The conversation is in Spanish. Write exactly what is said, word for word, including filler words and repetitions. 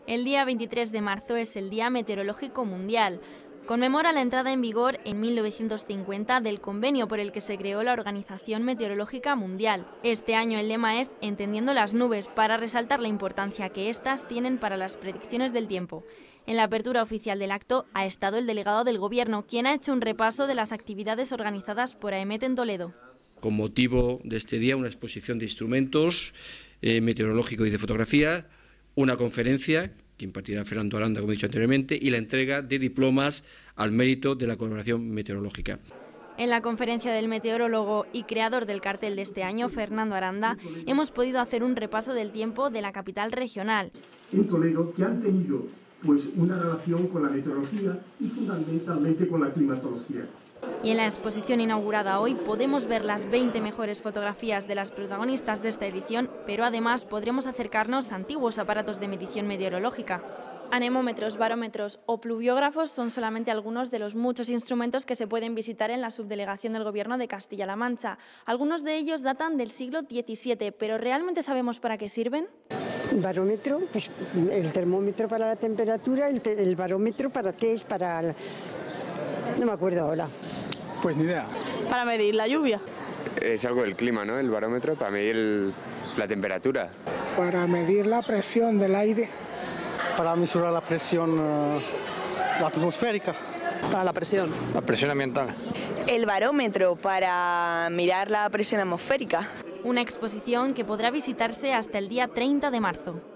El día veintitrés de marzo es el Día Meteorológico Mundial. Conmemora la entrada en vigor en mil novecientos cincuenta del convenio por el que se creó la Organización Meteorológica Mundial. Este año el lema es Entendiendo las nubes, para resaltar la importancia que éstas tienen para las predicciones del tiempo. En la apertura oficial del acto ha estado el delegado del Gobierno, quien ha hecho un repaso de las actividades organizadas por AEMET en Toledo. Con motivo de este día, una exposición de instrumentos eh, meteorológicos y de fotografía, una conferencia que impartirá Fernando Aranda, como he dicho anteriormente, y la entrega de diplomas al mérito de la colaboración meteorológica. En la conferencia del meteorólogo y creador del cartel de este año, Fernando Aranda, hemos podido hacer un repaso del tiempo de la capital regional. En Toledo, que han tenido pues, una relación con la meteorología y fundamentalmente con la climatología. Y en la exposición inaugurada hoy podemos ver las veinte mejores fotografías de las protagonistas de esta edición, pero además podremos acercarnos a antiguos aparatos de medición meteorológica. Anemómetros, barómetros o pluviógrafos son solamente algunos de los muchos instrumentos que se pueden visitar en la subdelegación del Gobierno de Castilla-La Mancha. Algunos de ellos datan del siglo diecisiete, pero ¿realmente sabemos para qué sirven? El barómetro, pues el termómetro para la temperatura, el, te el barómetro para qué es, para... La... no me acuerdo ahora. Pues ni idea. Para medir la lluvia. Es algo del clima, ¿no? El barómetro, para medir el, la temperatura. Para medir la presión del aire. Para mesurar la presión uh, la atmosférica. Para la presión. La presión ambiental. El barómetro para mirar la presión atmosférica. Una exposición que podrá visitarse hasta el día treinta de marzo.